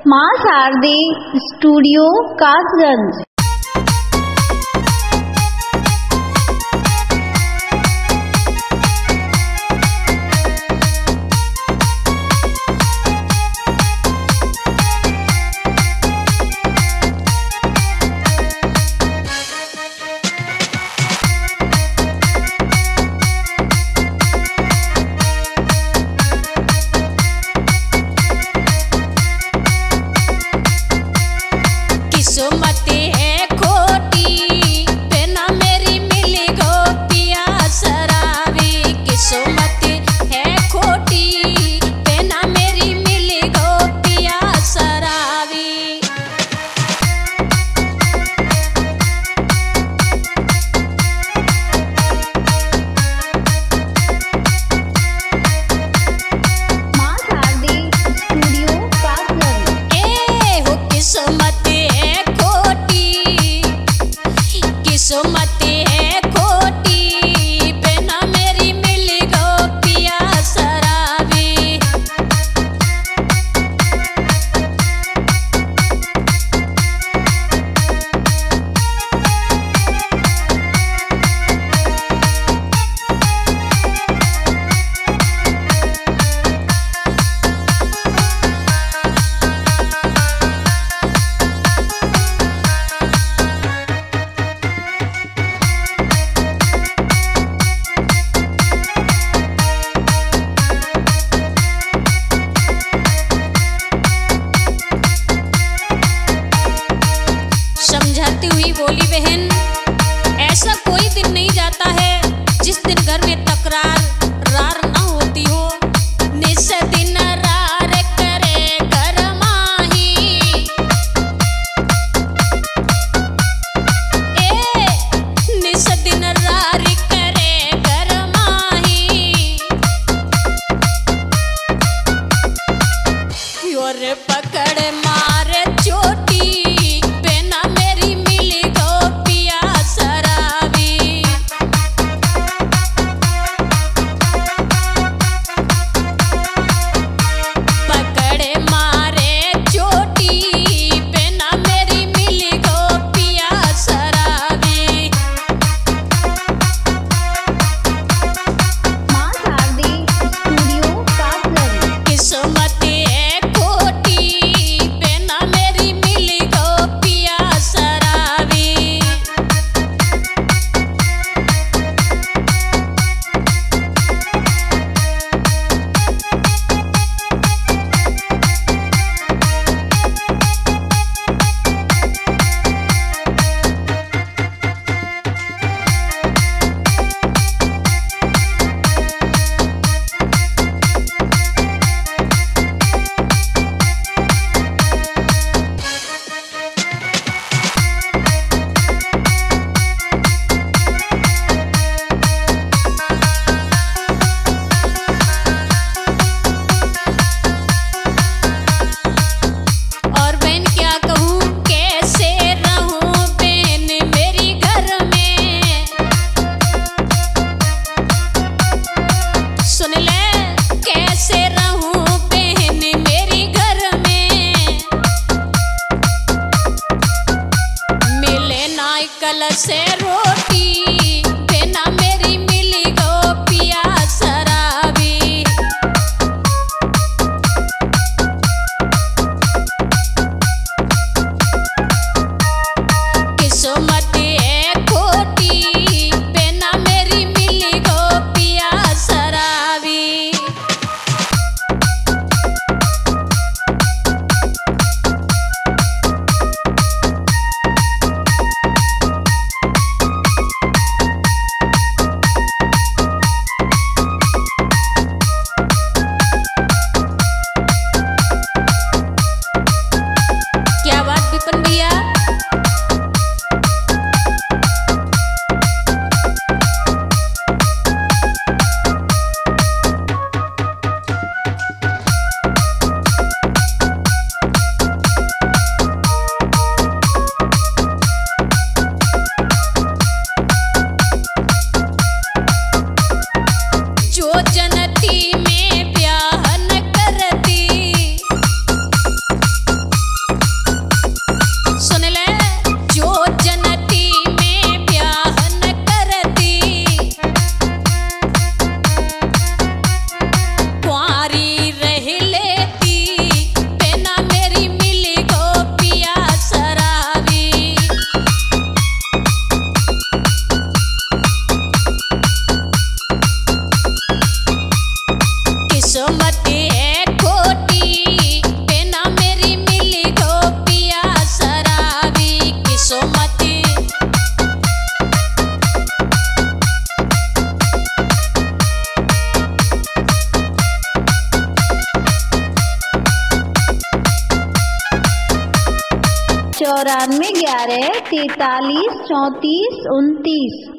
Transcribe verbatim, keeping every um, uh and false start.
माँ शारदे स्टूडियो कासगंज। बोली बहन, ऐसा कोई दिन नहीं जाता है जिस दिन घर में तकरार रार ना होती हो। निस दिन रार करे घर माही, ए निस दिन रार करे घर माही, और पकड़ मारे चोटी से रोटी बिना मेरी मिली गो पिया शराबी। किस्मत है खोटी बिना मेरी मिली गो पिया शराबी। चौरानवे ग्यारह तैतालीस चौंतीस उनतीस।